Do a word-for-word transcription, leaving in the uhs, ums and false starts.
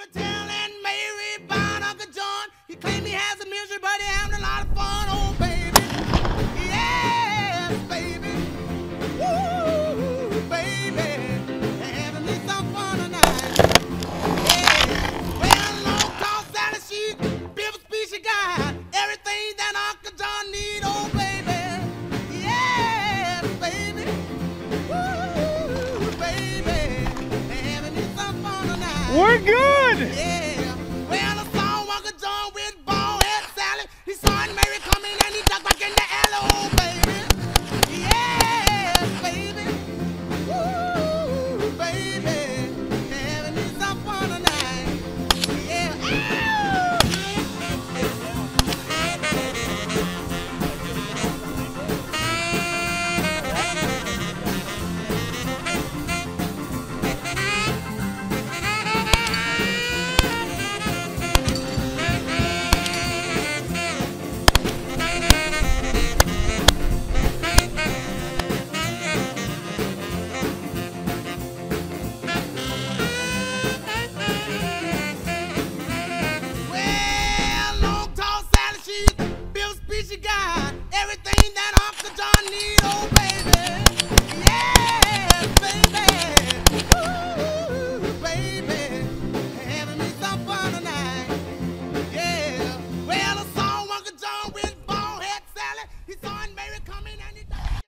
gonna tell Aunt Mary about Uncle John. He claimed he has a misery, but he having a lot of fun. Oh, baby. Yes, baby. Woo, baby. Having me some fun tonight. Yeah. Well, long tall Sally, she beautiful speech she got. Everything that Uncle John need. Oh, baby. Yes, baby. Woo, baby. Having me some fun tonight. We're good. Yeah.